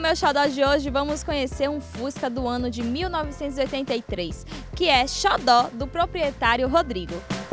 Meu Xodó de hoje vamos conhecer um Fusca do ano de 1983, que é xodó do proprietário Rodrigo.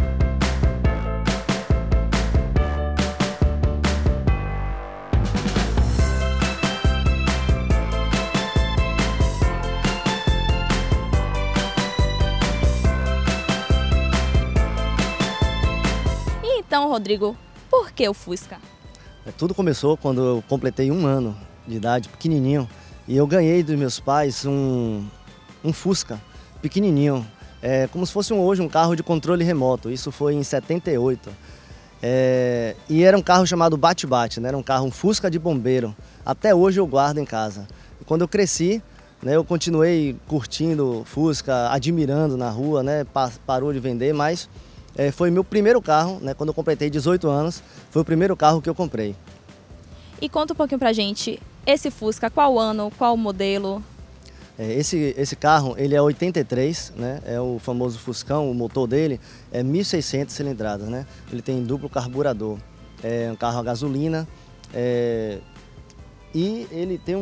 E então, Rodrigo, por que o Fusca? Tudo começou quando eu completei 1 ano de idade, pequenininho, e eu ganhei dos meus pais um Fusca pequenininho, como se fosse hoje um carro de controle remoto. Isso foi em 78. E era um carro chamado Bate-Bate, né? Era um Fusca de bombeiro. Até hoje eu guardo em casa. E quando eu cresci, né, eu continuei curtindo Fusca, admirando na rua, né? Parou de vender, mas foi meu primeiro carro, né? Quando eu completei 18 anos, foi o primeiro carro que eu comprei. E conta um pouquinho pra gente, esse Fusca, qual ano, qual modelo? Esse carro, ele é 83, né? É o famoso Fuscão, o motor dele é 1.600 cilindradas, né? Ele tem duplo carburador, é um carro a gasolina, e ele tem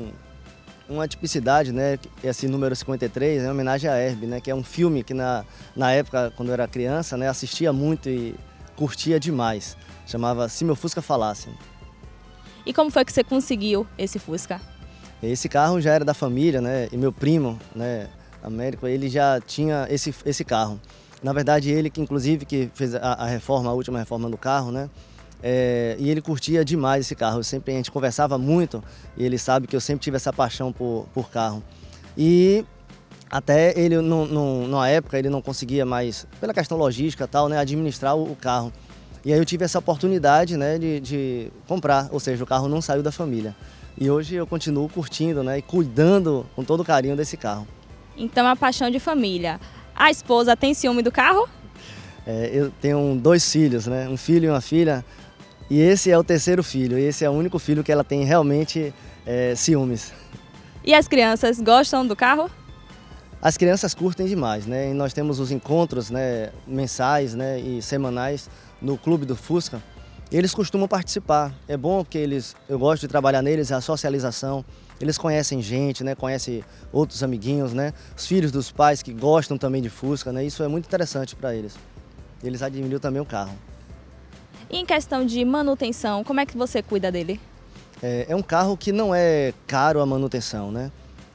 uma tipicidade, né? Esse número 53 é uma homenagem a Herbie, né? Que é um filme que na época, quando eu era criança, né? Assistia muito e curtia demais. Chamava Se Meu Fusca Falasse. E como foi que você conseguiu esse Fusca? Esse carro já era da família, né? E meu primo, né, Américo, ele já tinha esse carro. Na verdade, ele que inclusive que fez a última reforma do carro, né? E ele curtia demais esse carro. A gente conversava muito e ele sabe que eu sempre tive essa paixão por carro. E até ele, na época, ele não conseguia mais, pela questão logística e tal, né, administrar o carro. E aí eu tive essa oportunidade, né, de comprar, ou seja, o carro não saiu da família. E hoje eu continuo curtindo, né, e cuidando com todo o carinho desse carro. Então é uma paixão de família. A esposa tem ciúme do carro? Eu tenho 2 filhos, né, um filho e uma filha, e esse é o 3º filho, e esse é o único filho que ela tem realmente ciúmes. E as crianças gostam do carro? As crianças curtem demais, né, e nós temos os encontros, né, mensais, né, e semanais no Clube do Fusca. Eles costumam participar, é bom porque eu gosto de trabalhar neles, a socialização, eles conhecem gente, né, conhecem outros amiguinhos, né, os filhos dos pais que gostam também de Fusca, né, isso é muito interessante para eles. Eles admiram também o carro. E em questão de manutenção, como é que você cuida dele? É um carro que não é caro a manutenção, né,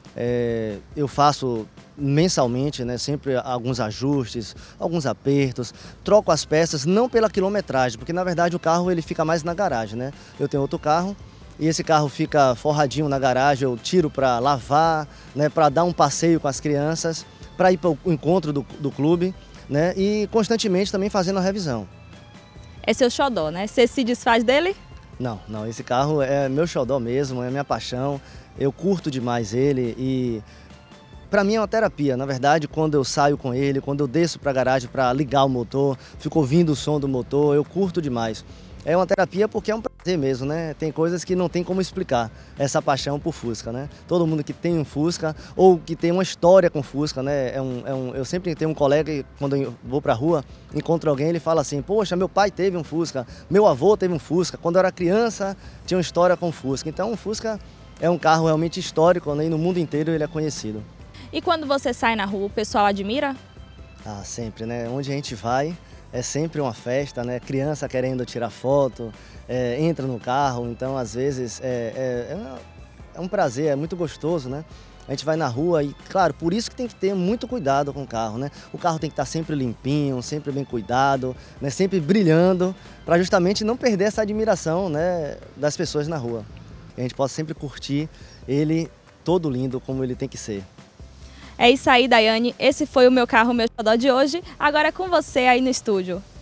eu faço mensalmente, né, sempre alguns ajustes, alguns apertos, troco as peças não pela quilometragem, porque na verdade o carro ele fica mais na garagem, né? Eu tenho outro carro e esse carro fica forradinho na garagem, eu tiro para lavar, né, para dar um passeio com as crianças, para ir para o encontro do clube, né, e constantemente também fazendo a revisão. É seu xodó, né? Você se desfaz dele? Não, esse carro é meu xodó mesmo, é minha paixão, eu curto demais ele e para mim é uma terapia. Na verdade, quando eu saio com ele, quando eu desço para a garagem para ligar o motor, fico ouvindo o som do motor, eu curto demais. É uma terapia porque é um prazer mesmo, né? Tem coisas que não tem como explicar essa paixão por Fusca, né? Todo mundo que tem um Fusca ou que tem uma história com Fusca, né? Eu sempre tenho um colega que quando eu vou para a rua, encontro alguém, ele fala assim, poxa, meu pai teve um Fusca, meu avô teve um Fusca, quando eu era criança tinha uma história com Fusca. Então o Fusca é um carro realmente histórico, né? E no mundo inteiro ele é conhecido. E quando você sai na rua, o pessoal admira? Ah, sempre, né? Onde a gente vai é sempre uma festa, né? Criança querendo tirar foto, entra no carro, então às vezes é um prazer, é muito gostoso, né? A gente vai na rua e, claro, por isso que tem que ter muito cuidado com o carro, né? O carro tem que estar sempre limpinho, sempre bem cuidado, né? Sempre brilhando, para justamente não perder essa admiração, né, das pessoas na rua. E a gente possa sempre curtir ele todo lindo como ele tem que ser. É isso aí, Daiane. Esse foi o Meu Carro, Meu Xodó de hoje. Agora é com você aí no estúdio.